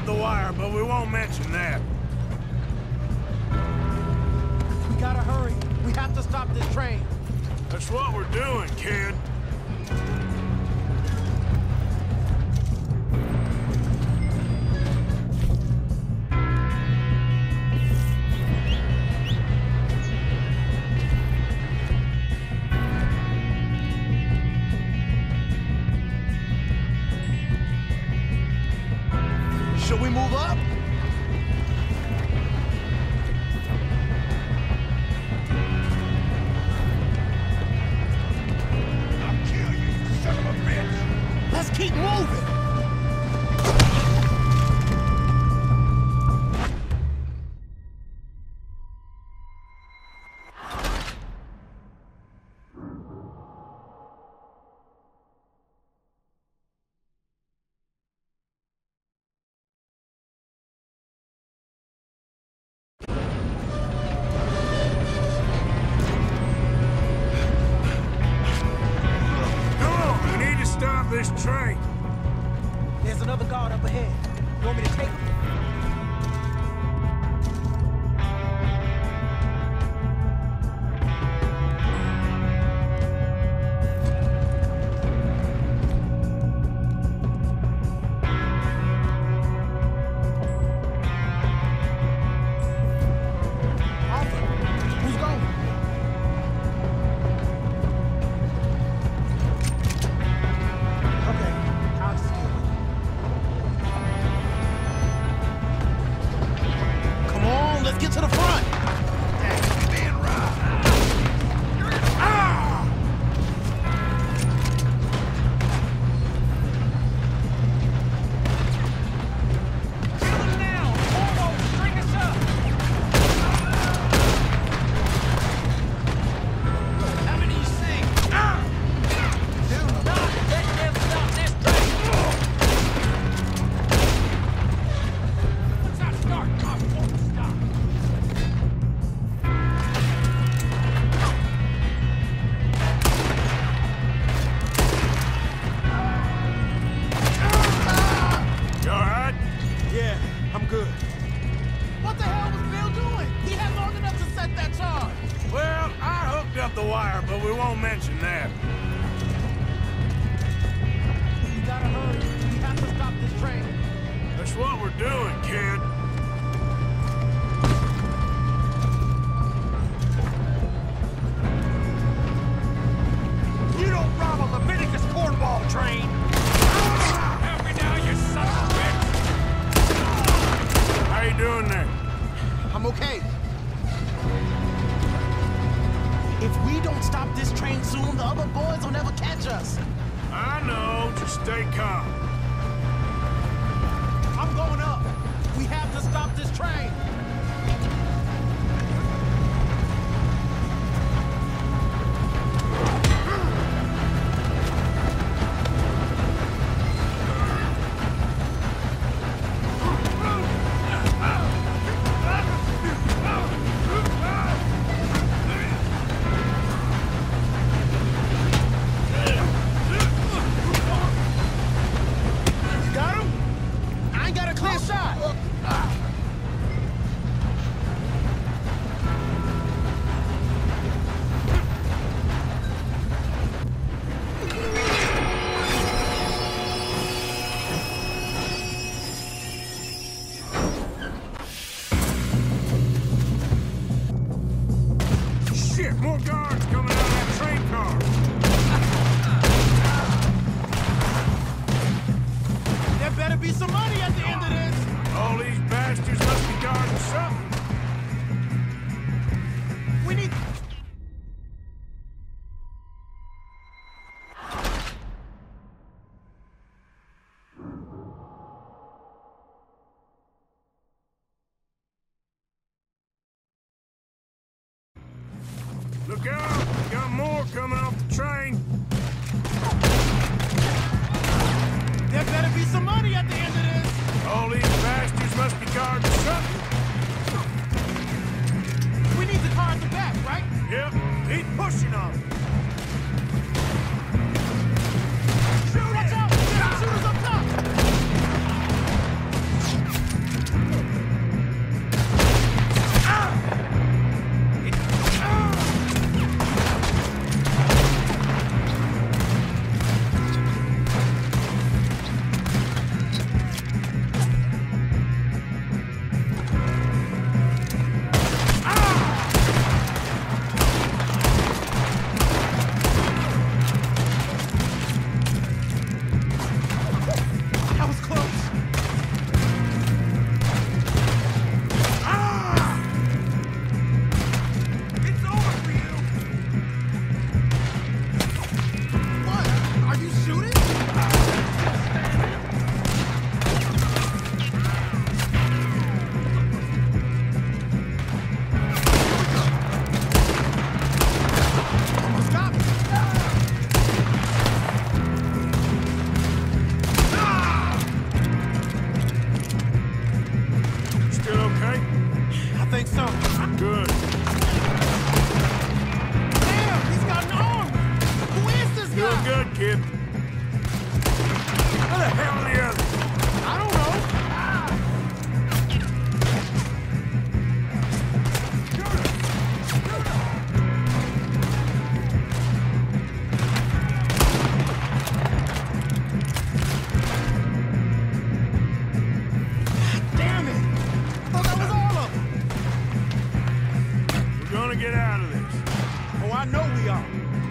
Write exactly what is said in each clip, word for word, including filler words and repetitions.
the wire, but we won't mention that. We gotta hurry. We have to stop this train. That's what we're doing, kid. Should we move up? I'll kill you, you son of a bitch! Let's keep moving! This train. There's another guard up ahead. You want me to take him? Get to the front! That's being robbed. Ah! Kill him now! Almost! String us up! How many you sing? Ah! Do not let them stop this train! What's that start? Stop! Stop! Good. What the hell was Bill doing? He had long enough to set that charge. Well, I hooked up the wire, but we won't mention that. We gotta hurry. We have to stop this train. That's what we're doing, kid. You don't rob a Leviticus Cornwall train. Help me now, you son of a bitch! How you doing there? I'm okay. If we don't stop this train soon, the other boys will never catch us. I know. Just stay calm. I'm going up. We have to stop this train. More guards coming out of that train car! There better be some money at the end of this! All hell are the others? I don't know. Ah! Damn it! I thought that was all of them. We're gonna get out of this. Oh, I know we are.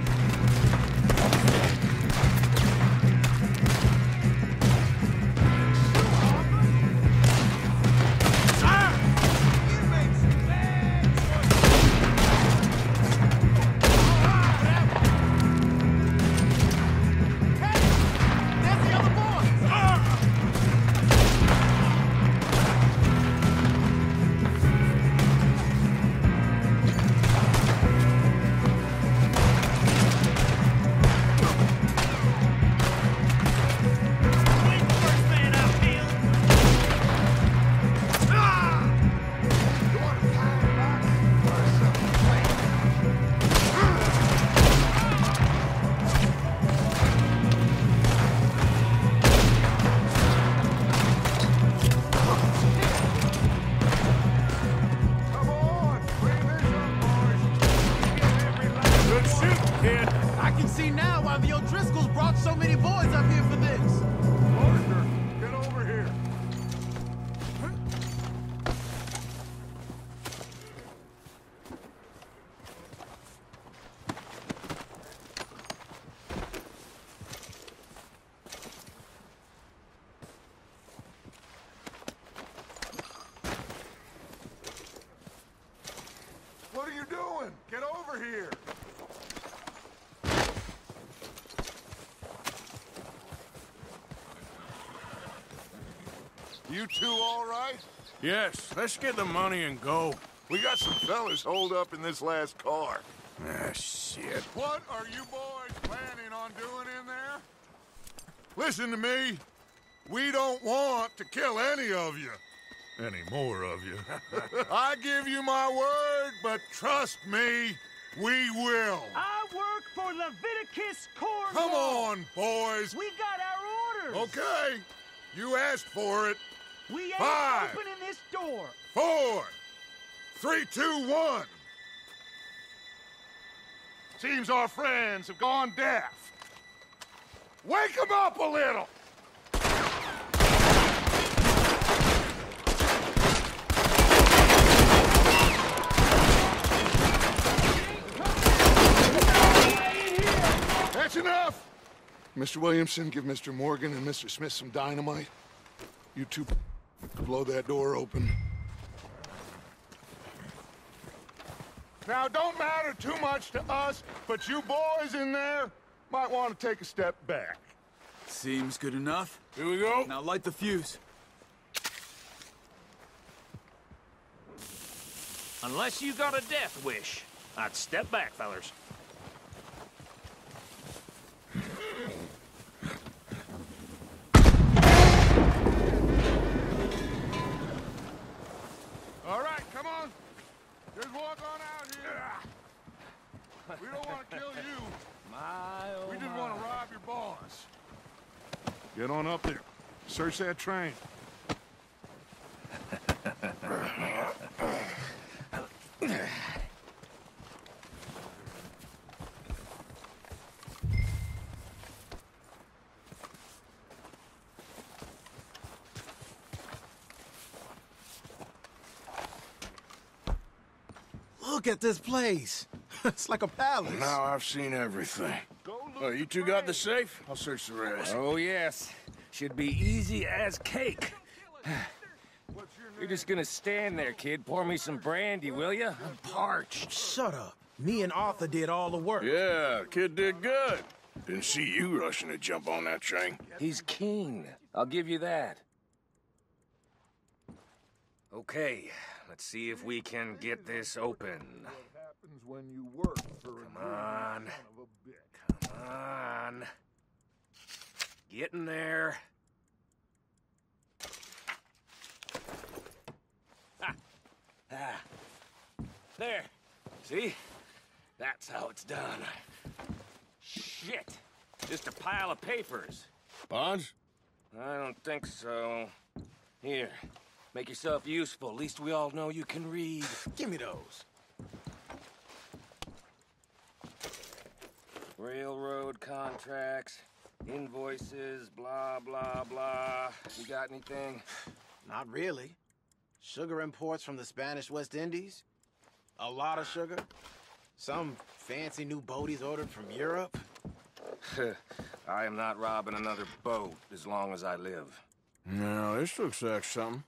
What are you doing? Get over here! You two all right? Yes, let's get the money and go. We got some fellas holed up in this last car. Ah, shit. What are you boys planning on doing in there? Listen to me. We don't want to kill any of you. Any more of you. I give you my word, but trust me, we will. I work for Leviticus Cornwall. Come on, boys. We got our orders. Okay. You asked for it. We ain't Five. opening this door. Four. Three, two, one. Seems our friends have gone deaf. Wake them up a little. That's enough! Mister Williamson, give Mister Morgan and Mister Smith some dynamite. You two blow that door open. Now, don't matter too much to us, but you boys in there might want to take a step back. Seems good enough. Here we go. Now light the fuse. Unless you got a death wish, I'd step back, fellers. All right, come on. Just walk on out here. We don't want to kill you. My, oh We just my. want to rob your boss. Get on up there. Search that train. Look at this place. It's like a palace. Now I've seen everything. Oh, you two got the safe? I'll search the rest. Oh, yes. Should be easy as cake. You're just gonna stand there, kid. Pour me some brandy, will you? I'm parched. Shut up. Me and Arthur did all the work. Yeah, kid did good. Didn't see you rushing to jump on that train. He's keen. I'll give you that. Okay, let's see if we can get this open. Happens when you work for Come on. Come on. Get in there. Ah. Ah. There. See? That's how it's done. Shit. Just a pile of papers. Bonds? I don't think so. Here, make yourself useful. At least we all know you can read. Give me those. Railroad contracts, invoices, blah, blah, blah. You got anything? Not really. Sugar imports from the Spanish West Indies. A lot of sugar. Some fancy new boat he's ordered from Europe. I am not robbing another boat as long as I live. No, this looks like something.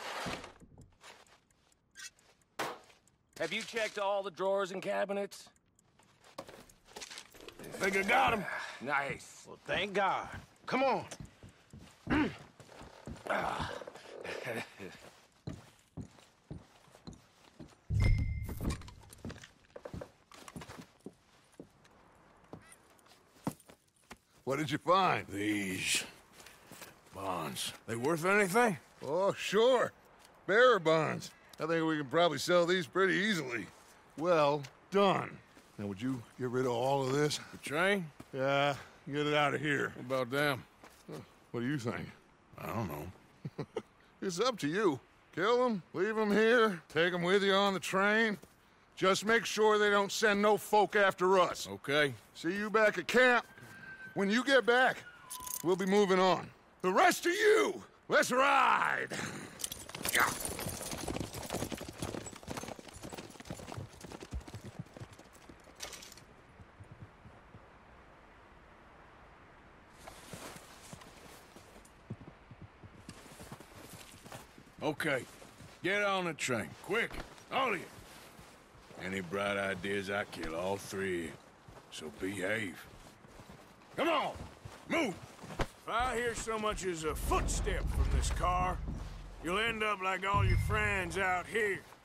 Have you checked all the drawers and cabinets? Think I got him. Nice. Well, thank God. Come on. What did you find? These bonds. They worth anything? Oh, sure. Bearer bonds. I think we can probably sell these pretty easily. Well done. Now, would you get rid of all of this? The train? Yeah, get it out of here. What about them? What do you think? I don't know. It's up to you. Kill them, leave them here, take them with you on the train. Just make sure they don't send no folk after us. Okay. See you back at camp. When you get back, we'll be moving on. The rest of you, let's ride! Okay. Get on the train. Quick. All of you. Any bright ideas, I kill all three of you. So behave. Come on! Move! If I hear so much as a footstep from this car, you'll end up like all your friends out here.